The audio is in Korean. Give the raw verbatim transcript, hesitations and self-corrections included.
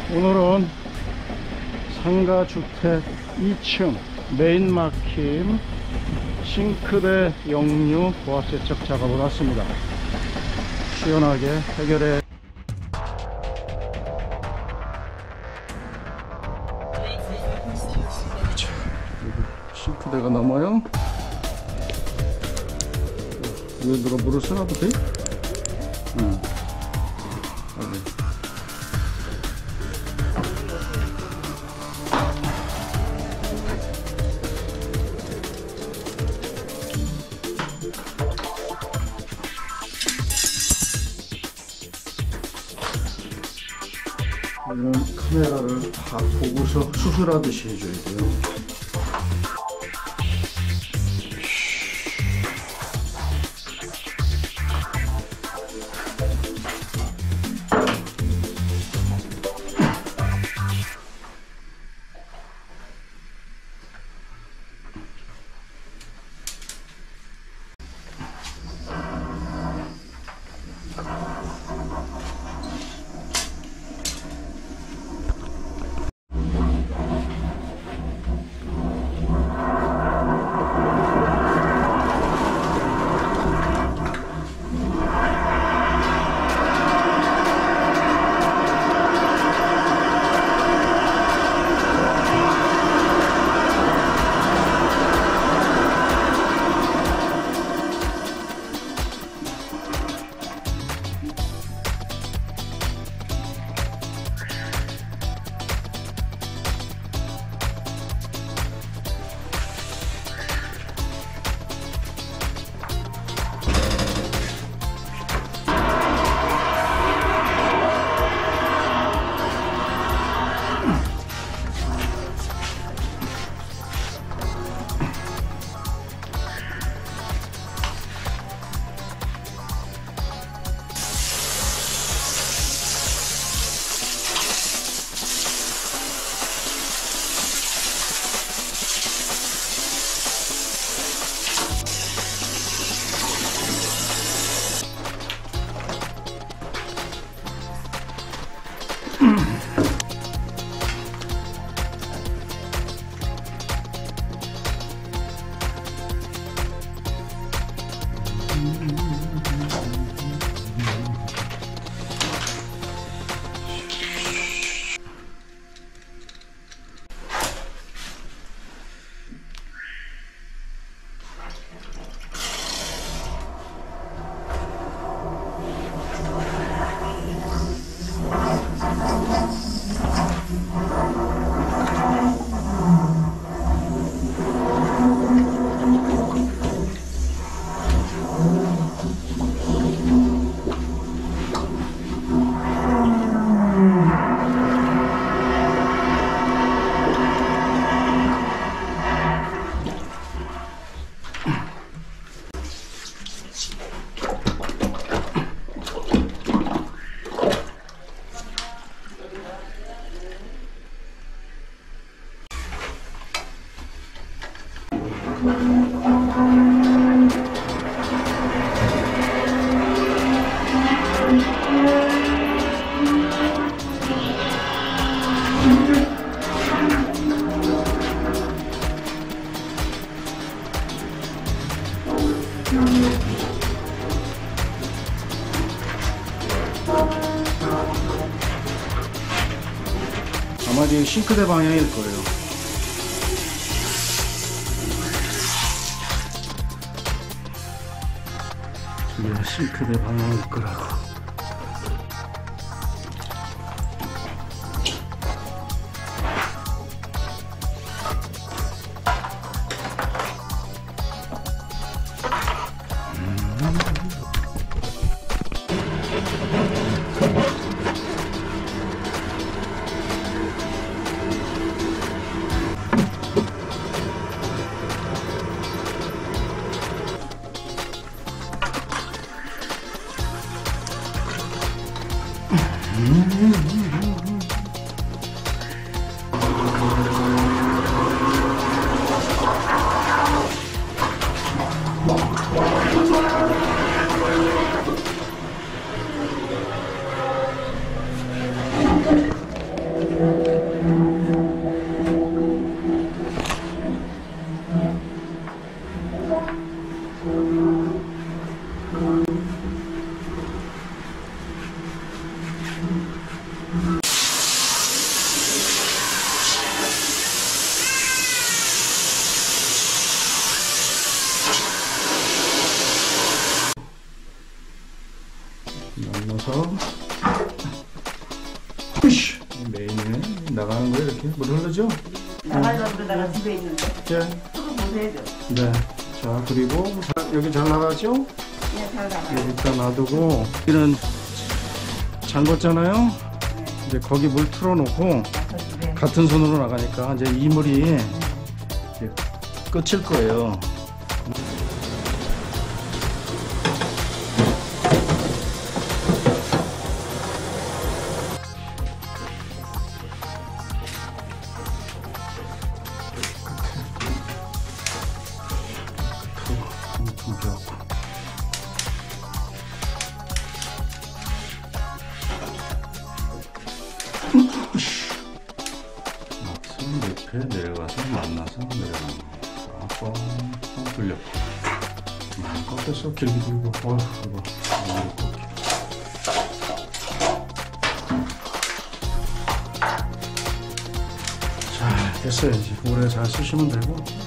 오늘은 상가주택 이 층 메인 막힘 싱크대 역류 고압 세척 작업을 왔습니다. 시원하게 해결해. 싱크대가 남아요. 위에다가 물을 써놔도 돼? 응. 여기. 이런 카메라를 다 보고서 수술하듯이 해줘야 돼요. 아마 지금 싱크대 방향일 거예요. 이게 싱크대 방향일 거라고. 넣어서 푸쉬 메인에 나가는 거예요. 이렇게 물 흐르죠? 나가려고 그러다가 집에 있는데 네. 그거 보세요. 네. 자 그리고 자, 여기 잘 나가죠? 네, 잘 나가요. 여기다 놔두고 이는 잠궜잖아요. 네. 이제 거기 물 틀어놓고 나서 집에 같은 손으로 나가니까 이제 이 물이 이제 끝일 거예요. 준비하고 막스 옆에 내려가서 만나서 내려가는 거. 뻥뻥 돌려. 많이 꺾였어. 길게 들고. 어휴 이거 너무 꺾여. 자 됐어요. 이제 오래 잘 쓰시면 되고.